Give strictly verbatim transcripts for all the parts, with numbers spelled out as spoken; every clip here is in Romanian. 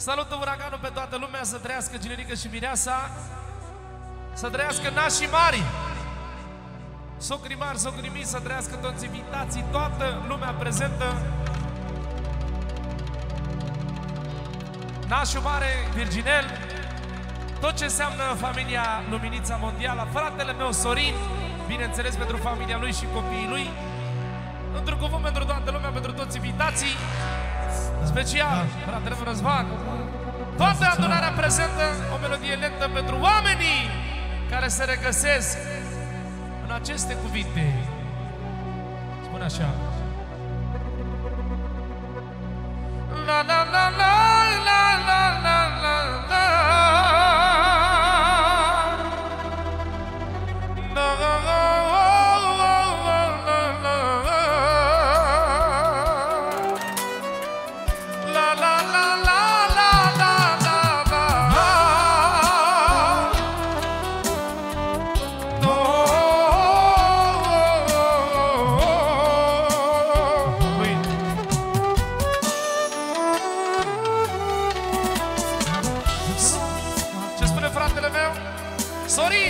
Salută uraganul pe toată lumea, să trăiască Generică și Mireasa, să trăiască nașii mari, socrii mari, socrii mici, să trăiască toți invitații, toată lumea prezentă. Nașul mare, Virginel, tot ce înseamnă familia Luminița Mondială, fratele meu Sorin, bineînțeles pentru familia lui și copiii lui, într-un cuvânt pentru toată lumea, pentru toți invitații, special fratele meu Răzvan, toată adunarea prezentă, o melodie lentă pentru oamenii care se regăsesc în aceste cuvinte. Spune așa: la la la la la la la la la Sorin,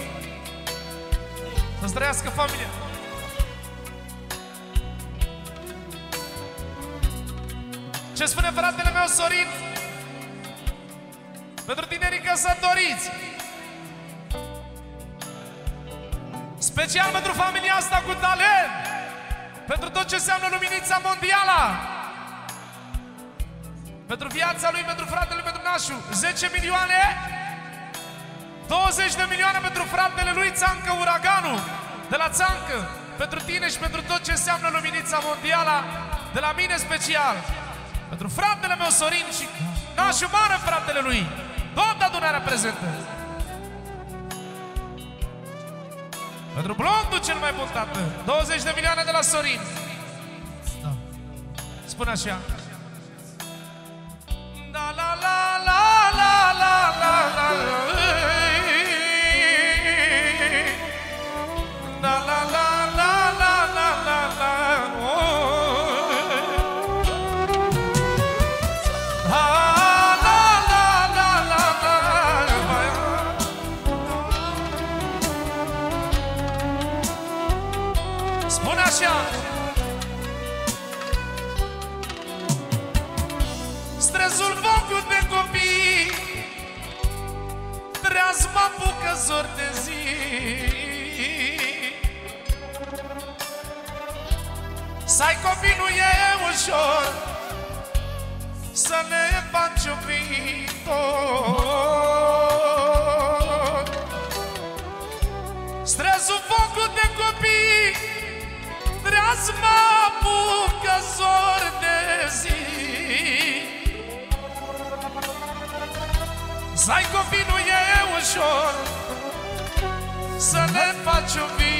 să-ți trăiască familia. Ce spune fratele meu Sorin? Pentru tinerii căsătoriți, special pentru familia asta cu talent, pentru tot ce înseamnă Luminița Mondială, pentru viața lui, pentru fratele lui, pentru nașul, zece milioane, douăzeci de milioane pentru fratele lui Țancă Uraganul, de la Țancă, pentru tine și pentru tot ce înseamnă Luminița Mondială, de la mine special, pentru fratele meu Sorin și nașul mare, fratele lui, toată adunarea prezentă. Pentru blondul cel mai bun tată, douăzeci de milioane de la Sorin. Spune așa: da la la la la la la la la la la la la la la la spune așa: stresul focul de copii treaz mă apucă zor de zi. Să ai copii nu e ușor, să ne faci un viitor. Stresul focul de copii treaz mă apucă zor de zi. Să ai copii nu e ușor, să ne faci un viitor.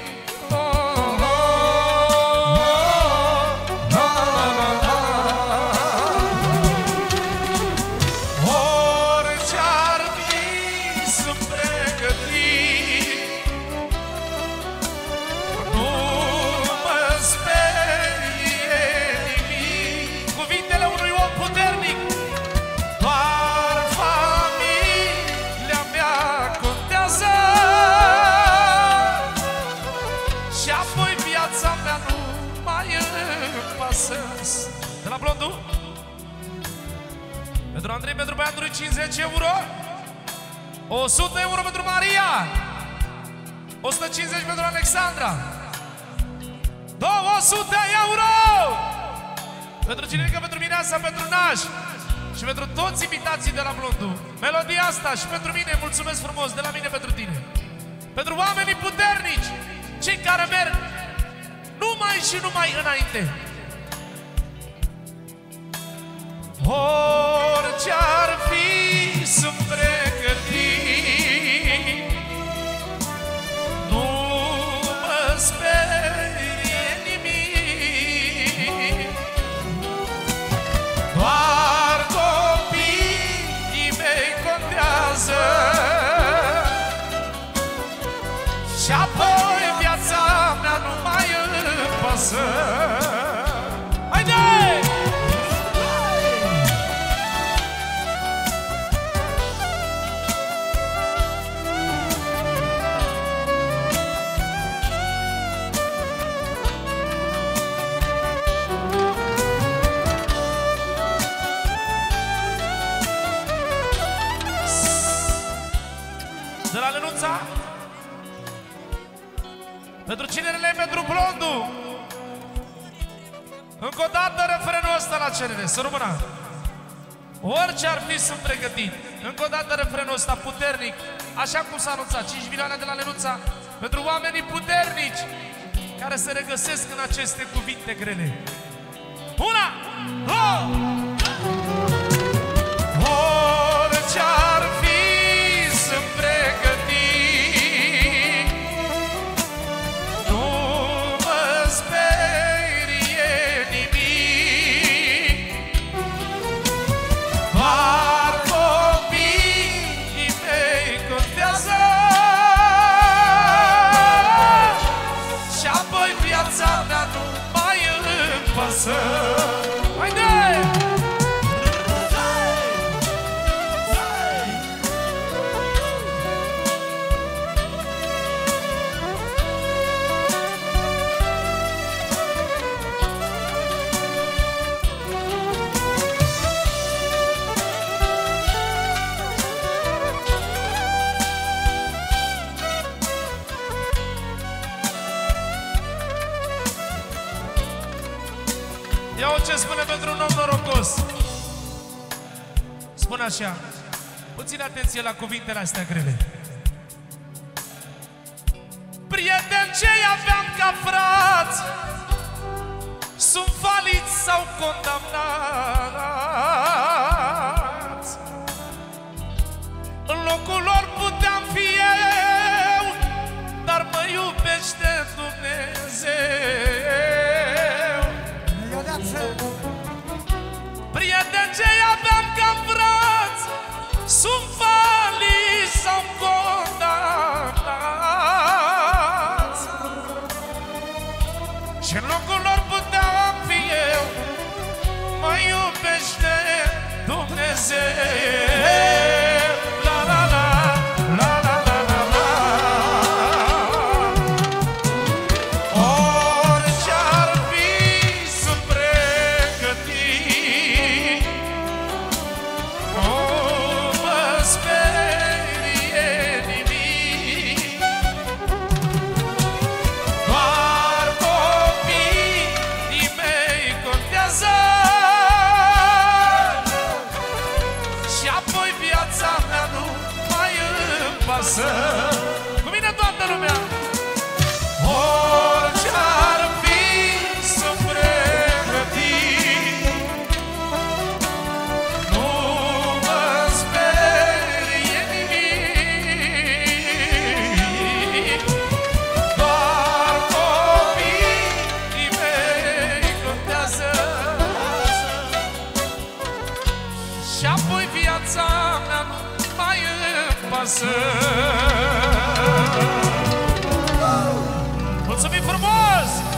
De la blondul, pentru Andrei, pentru băiatul lui cincizeci euro, o sută euro pentru Maria, o sută cincizeci pentru Alexandra, două sute euro pentru Generică, pentru Mireasa, pentru Naș și pentru toți invitații de la blondul. Melodia asta și pentru mine, mulțumesc frumos, de la mine pentru tine, pentru oamenii puternici, cei care merg numai și numai înainte. Orice-ar fi, sunt pregătit, nu mă sperie nimic, doar copiii mei contează și apoi viața mea nu mai îmi pasă. Haide! Pentru cinerele, pentru blondul. Încă o dată refrenul ăsta la cerere, să rămână. Orice ar fi, sunt pregătit. Încă o dată refrenul ăsta puternic, așa cum s-a anunțat, cinci milioane de la Lenuța, pentru oamenii puternici care se regăsesc în aceste cuvinte grele. Una, două! Orice ar fi, sunt pregătit. Nu mă sperie nimic. Doar copiii mei contează. Și apoi viața mea nu mai îmi pasă. Haide! Iau ce spune pentru un om norocos. Spune așa. Puțin atenție la cuvintele astea grele. Prieteni ce-i aveam ca frați sunt faliți sau condamnați. În locul lor puteam fi eu, dar mă iubește Dumnezeu. Prieteni ce-i aveam ca frați sunt faliți sau condamnați. Și în locul lor puteam fi eu, mă iubește Dumnezeu. La la la, la la la la la. Orice ar fi, sunt pregătit. Nu mă sperie nimic. Doar copiii mei contează. Și apoi viața mea nu mai îmi pasă. Cu mine toată lumea. Orice ar fi, sunt pregătit. Nu mă sperie nimic. Doar copiii mei contează. Și apoi viața mea nu mai îmi pasă. Mulțumim frumos!